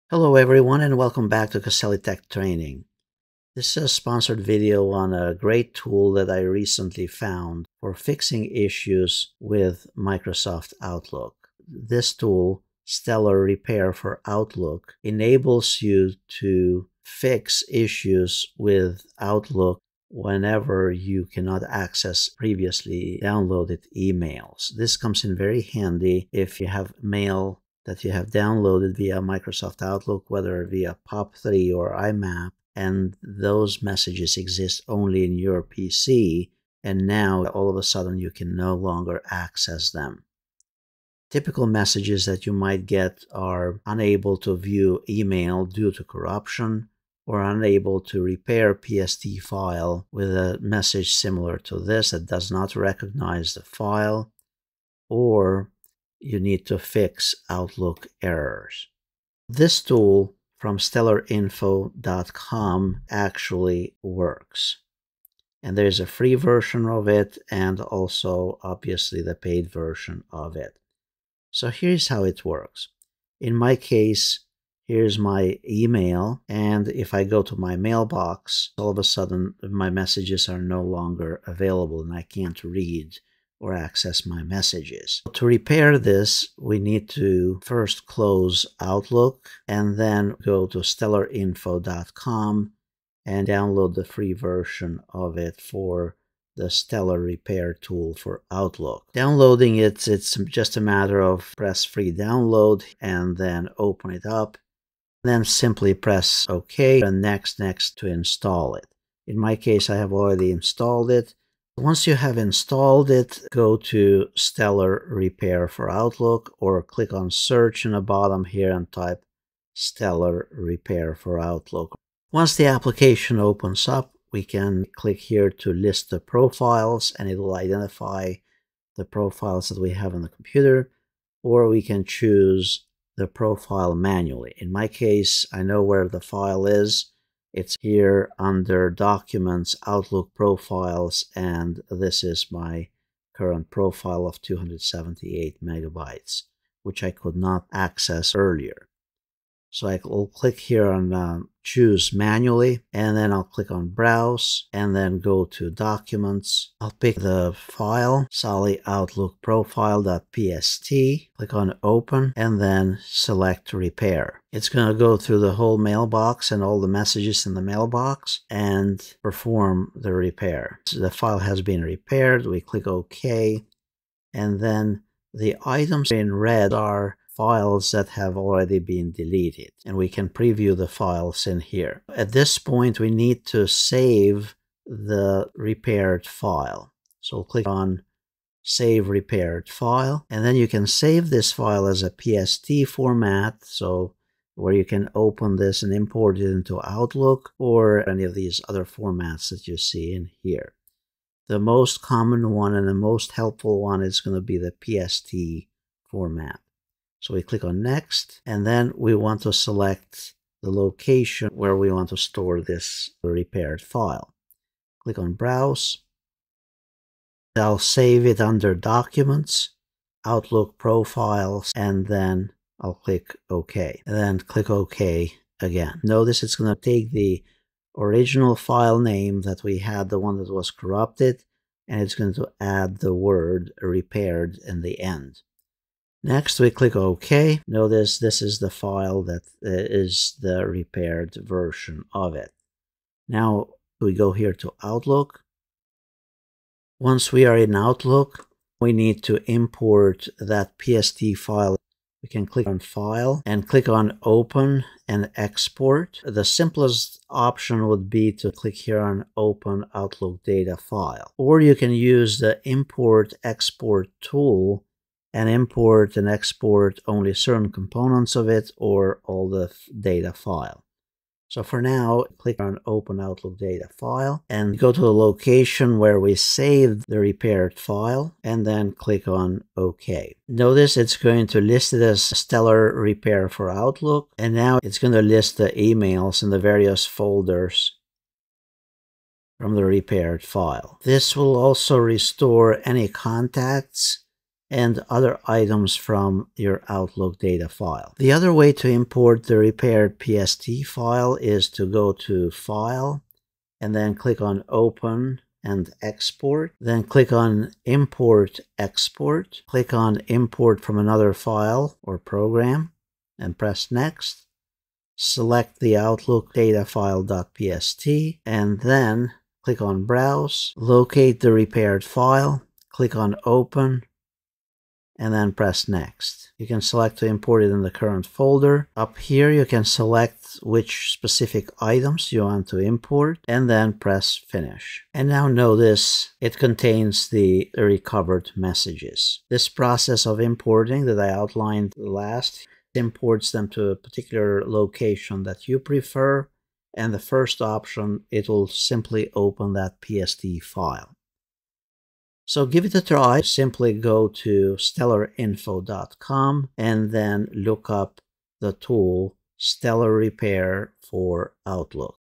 Hello everyone and welcome back to Kaceli Tech Training. This is a sponsored video on a great tool that I recently found for fixing issues with Microsoft Outlook. This tool, Stellar Repair for Outlook, enables you to fix issues with Outlook whenever you cannot access previously downloaded emails. This comes in very handy if you have mail that you have downloaded via Microsoft Outlook, whether via POP3 or IMAP, and those messages exist only in your PC, and now all of a sudden you can no longer access them. Typical messages that you might get are unable to view email due to corruption, or unable to repair PST file with a message similar to this that does not recognize the file, or you need to fix Outlook errors. This tool from stellarinfo.com actually works. And there's a free version of it and also obviously the paid version of it. So here's how it works. In my case, here's my email, and if I go to my mailbox, all of a sudden my messages are no longer available and I can't read or access my messages. To repair this, we need to first close Outlook and then go to stellarinfo.com and download the free version of it for the Stellar Repair tool for Outlook. Downloading it's just a matter of press free download and then open it up. Then simply press OK and next to install it. In my case, I have already installed it. Once you have installed it, go to Stellar Repair for Outlook or click on search in the bottom here and type Stellar Repair for Outlook. Once the application opens up, we can click here to list the profiles and it will identify the profiles that we have on the computer, or we can choose the profile manually. In my case, I know where the file is. It's here under Documents, Outlook Profiles, and this is my current profile of 278 megabytes, which I could not access earlier. So I will click here on Choose Manually, and then I'll click on Browse, and then go to Documents. I'll pick the file, Solly Outlook Profile.pst, click on Open, and then select Repair. It's going to go through the whole mailbox and all the messages in the mailbox and perform the repair. So the file has been repaired. We click OK, and then the items in red are files that have already been deleted, and we can preview the files in here. At this point, we need to save the repaired file. So we'll click on Save Repaired File, and then you can save this file as a PST format, so where you can open this and import it into Outlook or any of these other formats that you see in here. The most common one and the most helpful one is going to be the PST format. So we click on Next, and then we want to select the location where we want to store this repaired file. Click on Browse. I'll save it under Documents, Outlook Profiles, and then I'll click OK. And then click OK again. Notice it's going to take the original file name that we had, the one that was corrupted, and it's going to add the word repaired in the end. Next, we click OK. Notice this is the file that is the repaired version of it. Now, we go here to Outlook. Once we are in Outlook, we need to import that PST file. We can click on File and click on Open and Export. The simplest option would be to click here on Open Outlook Data File. Or you can use the Import Export tool and import and export only certain components of it or all the data file. So for now, click on Open Outlook Data File and go to the location where we saved the repaired file and then click on OK. Notice it's going to list it as Stellar Repair for Outlook, and now it's going to list the emails in the various folders from the repaired file. This will also restore any contacts and other items from your Outlook data file. The other way to import the repaired PST file is to go to File and then click on Open and Export. Then click on Import Export. Click on Import from another file or program and press Next. Select the Outlook data file.pst and then click on Browse. Locate the repaired file. Click on Open and then press Next. You can select to import it in the current folder. Up here you can select which specific items you want to import and then press Finish. And now notice it contains the recovered messages. This process of importing that I outlined last imports them to a particular location that you prefer, and the first option, it will simply open that PST file. So give it a try. Simply go to stellarinfo.com and then look up the tool Stellar Repair for Outlook.